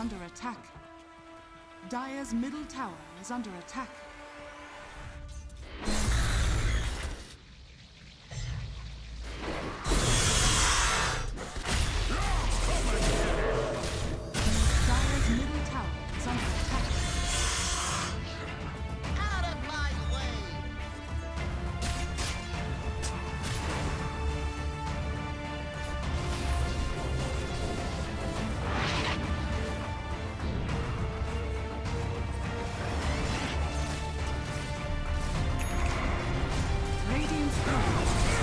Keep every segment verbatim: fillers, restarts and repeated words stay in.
under attack. Dire's middle tower is under attack. Dire's middle tower is under attack. Out of my way! Radiant's throne.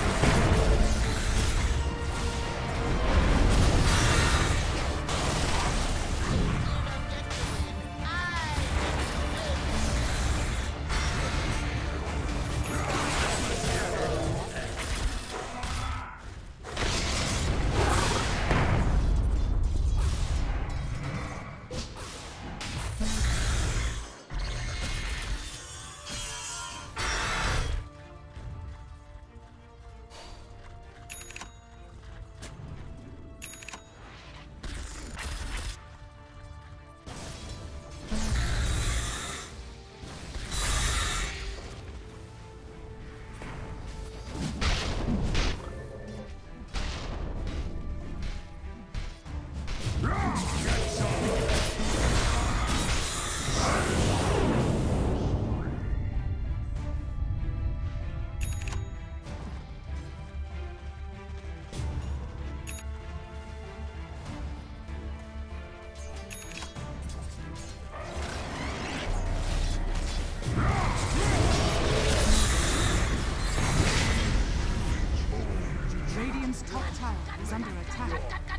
Radiant's top tower is under attack.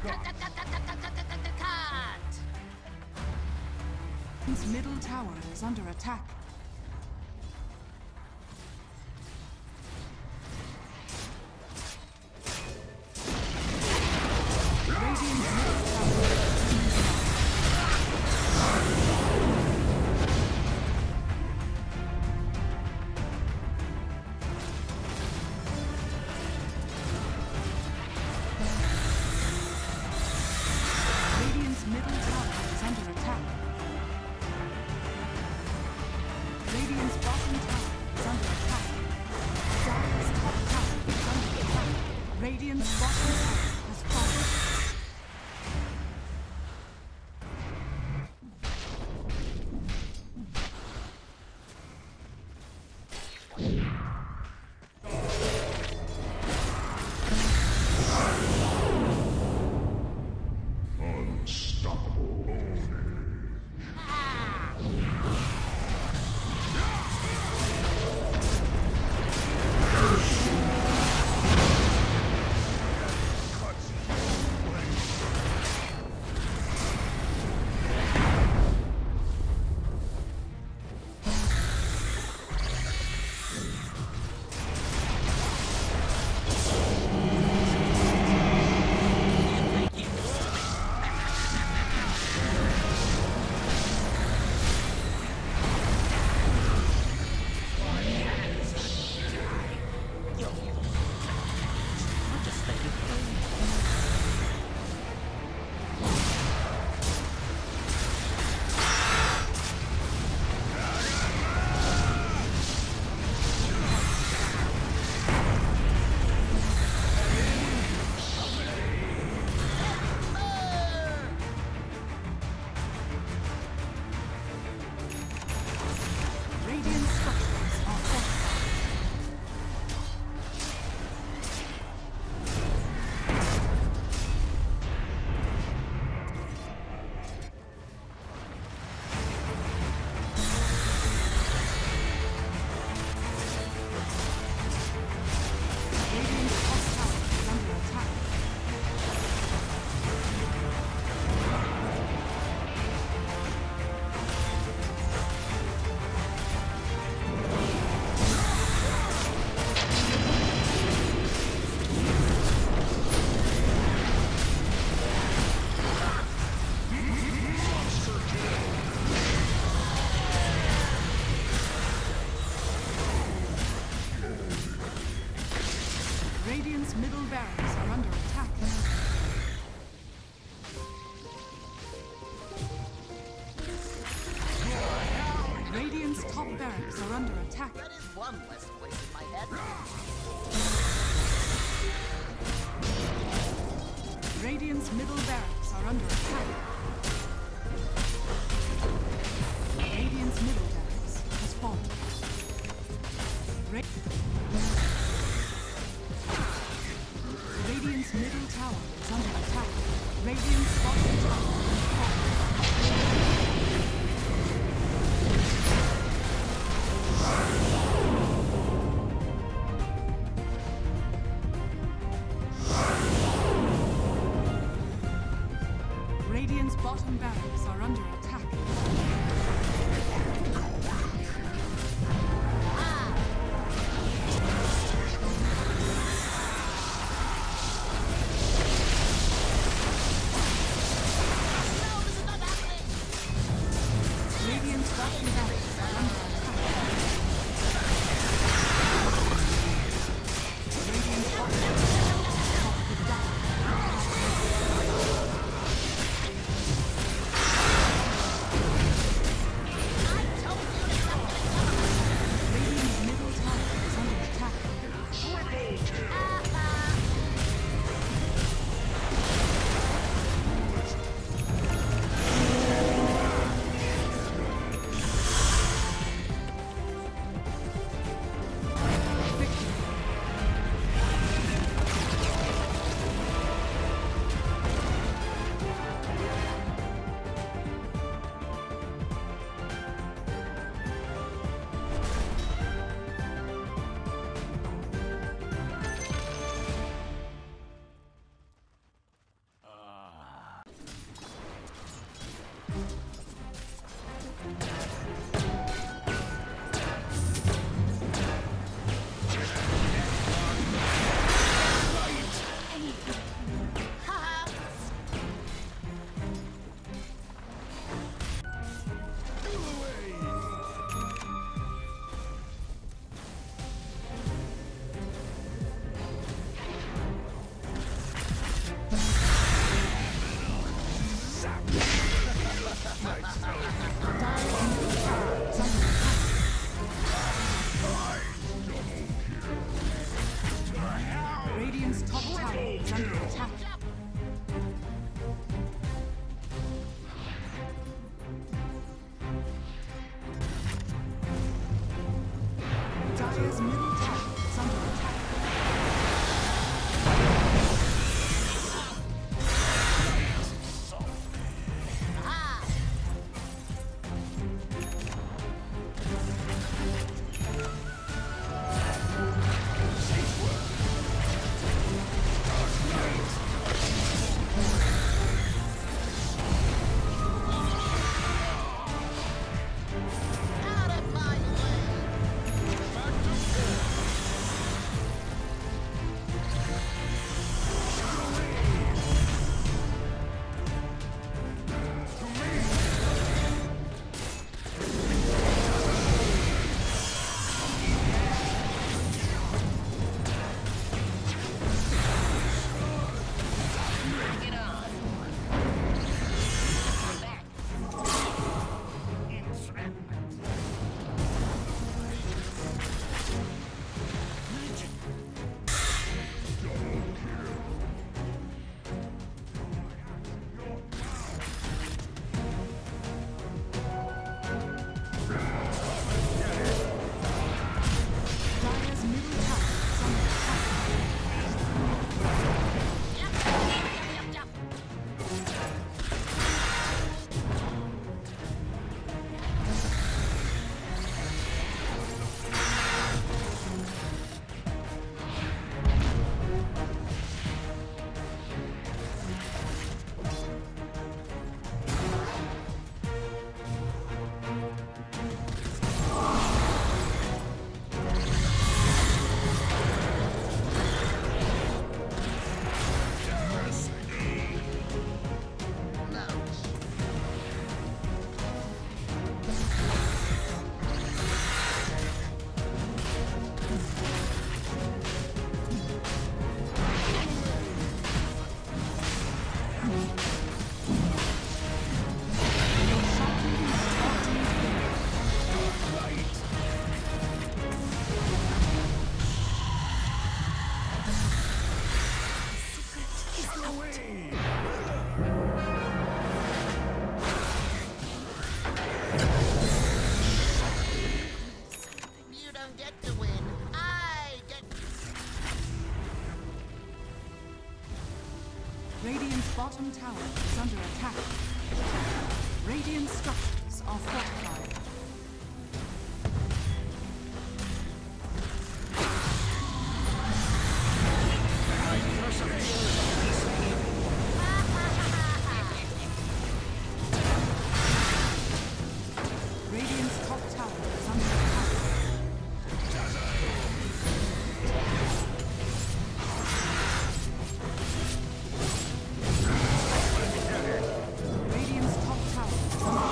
Radiant's middle tower is under attack. Radiant's middle tower Radiant's middle tower is under attack. Radiant's bottom tower is under attack. Dire's top tower is under attack. Radiant's bottom tower has fallen. Radiant's top barracks are under attack. That is one less voice in my head. Radiant's middle barracks are under attack. Radiant's middle barracks has fallen. Ra Radiant's middle tower is under attack. Radiant's bottom tower has fallen. Radiant's bottom barracks are under attack. Radiant's bottom barracks are under attack. Radiant's bottom barracks are down. Radiant's middle tower is under attack. Radiant's top tower is under attack. Dire's middle tower is under attack. Out of my way! bottom tower is under attack. Radiant structures are fortified. Radiant's top tower is under attack. Radiant's top tower is under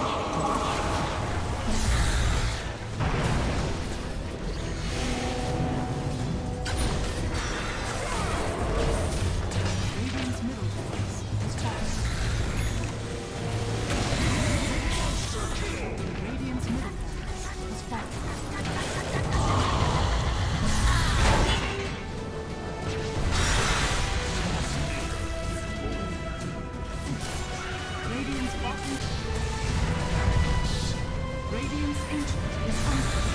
Radiant's middle base is falling. Radiant's middle base is falling. Radiant's bottom. Radiant's ancient is under.